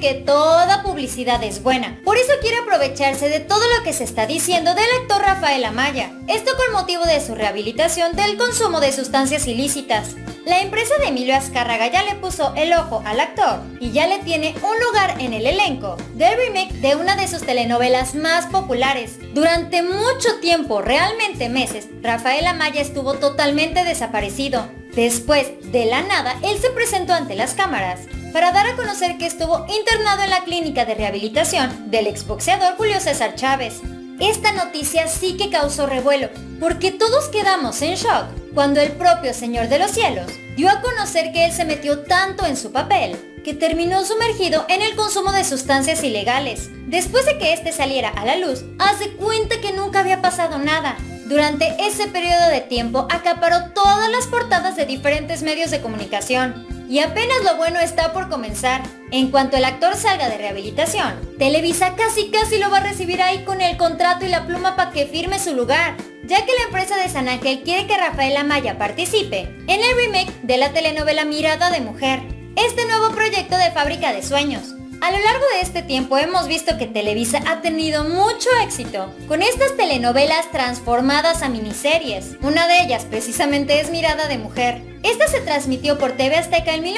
que toda publicidad es buena. Por eso quiere aprovecharse de todo lo que se está diciendo del actor Rafael Amaya. Esto con motivo de su rehabilitación del consumo de sustancias ilícitas. La empresa de Emilio Azcárraga ya le puso el ojo al actor y ya le tiene un lugar en el elenco del remake de una de sus telenovelas más populares. Durante mucho tiempo, realmente meses, Rafael Amaya estuvo totalmente desaparecido. Después, de la nada, él se presentó ante las cámaras para dar a conocer que estuvo internado en la clínica de rehabilitación del exboxeador Julio César Chávez. Esta noticia sí que causó revuelo, porque todos quedamos en shock cuando el propio Señor de los Cielos dio a conocer que él se metió tanto en su papel que terminó sumergido en el consumo de sustancias ilegales. Después de que este saliera a la luz, haz de cuenta que nunca había pasado nada. Durante ese periodo de tiempo acaparó todas las portadas de diferentes medios de comunicación. Y apenas lo bueno está por comenzar. En cuanto el actor salga de rehabilitación, Televisa casi lo va a recibir ahí con el contrato y la pluma para que firme su lugar, ya que la empresa de San Ángel quiere que Rafael Amaya participe en el remake de la telenovela Mirada de Mujer, este nuevo proyecto de Fábrica de Sueños. A lo largo de este tiempo hemos visto que Televisa ha tenido mucho éxito con estas telenovelas transformadas a miniseries. Una de ellas precisamente es Mirada de Mujer. Esta se transmitió por TV Azteca en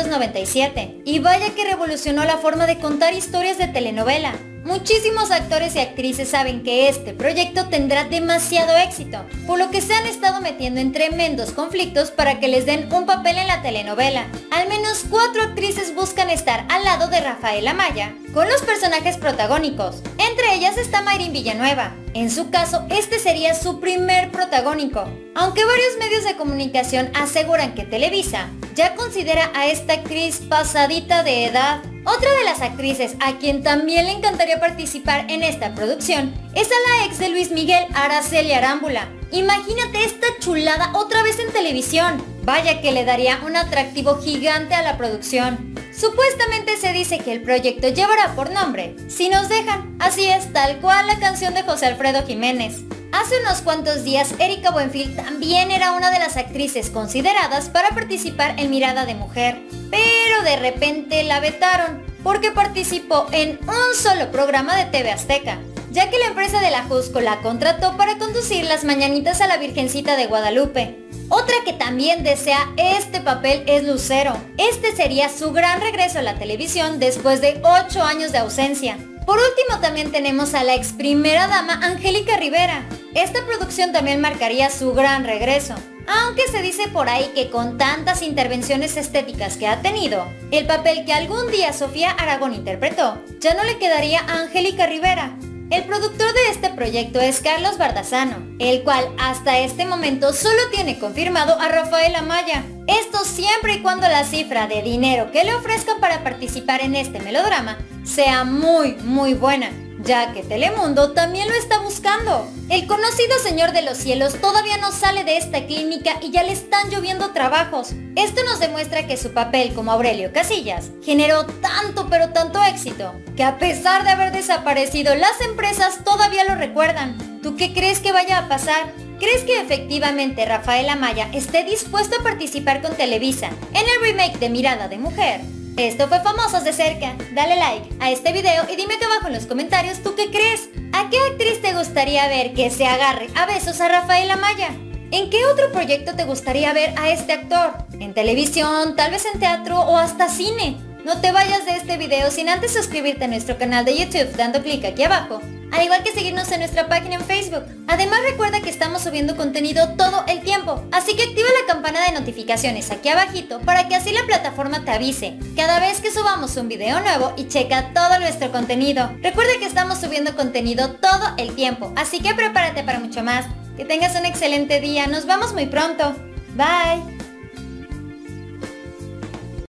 1997 y vaya que revolucionó la forma de contar historias de telenovela. Muchísimos actores y actrices saben que este proyecto tendrá demasiado éxito, por lo que se han estado metiendo en tremendos conflictos para que les den un papel en la telenovela. Al menos 4 actrices buscan estar al lado de Rafael Amaya con los personajes protagónicos. Entre ellas está Mayrín Villanueva. En su caso, este sería su primer protagónico, aunque varios medios de comunicación aseguran que Televisa ya considera a esta actriz pasadita de edad. Otra de las actrices a quien también le encantaría participar en esta producción es a la ex de Luis Miguel, Araceli Arámbula. Imagínate esta chulada otra vez en televisión. Vaya que le daría un atractivo gigante a la producción. Supuestamente se dice que el proyecto llevará por nombre Si nos dejan. Así es, tal cual la canción de José Alfredo Jiménez. Hace unos cuantos días, Erika Buenfil también era una de las actrices consideradas para participar en Mirada de Mujer, pero de repente la vetaron porque participó en un solo programa de TV Azteca, ya que la empresa de la Jusco la contrató para conducir las mañanitas a la Virgencita de Guadalupe. Otra que también desea este papel es Lucero. Este sería su gran regreso a la televisión después de 8 años de ausencia. Por último también tenemos a la ex primera dama Angélica Rivera. Esta producción también marcaría su gran regreso, aunque se dice por ahí que con tantas intervenciones estéticas que ha tenido, el papel que algún día Sofía Aragón interpretó ya no le quedaría a Angélica Rivera. El productor de este proyecto es Carlos Bardazano, el cual hasta este momento solo tiene confirmado a Rafael Amaya. Esto siempre y cuando la cifra de dinero que le ofrezcan para participar en este melodrama sea muy buena, ya que Telemundo también lo está buscando. El conocido Señor de los Cielos todavía no sale de esta clínica y ya le están lloviendo trabajos. Esto nos demuestra que su papel como Aurelio Casillas generó tanto pero tanto éxito, que a pesar de haber desaparecido, las empresas todavía lo recuerdan. ¿Tú qué crees que vaya a pasar? ¿Crees que efectivamente Rafael Amaya esté dispuesto a participar con Televisa en el remake de Mirada de Mujer? Esto fue Famosos de Cerca. Dale like a este video y dime acá abajo en los comentarios tú qué crees. ¿A qué actriz te gustaría ver que se agarre a besos a Rafael Amaya? ¿En qué otro proyecto te gustaría ver a este actor? ¿En televisión, tal vez en teatro o hasta cine? No te vayas de este video sin antes suscribirte a nuestro canal de YouTube dando clic aquí abajo, al igual que seguirnos en nuestra página en Facebook. Además recuerda que estamos subiendo contenido todo el tiempo, así que activa la campana de notificaciones aquí abajito para que así la plataforma te avise cada vez que subamos un video nuevo y checa todo nuestro contenido. Recuerda que estamos subiendo contenido todo el tiempo, así que prepárate para mucho más. Que tengas un excelente día, nos vemos muy pronto. Bye.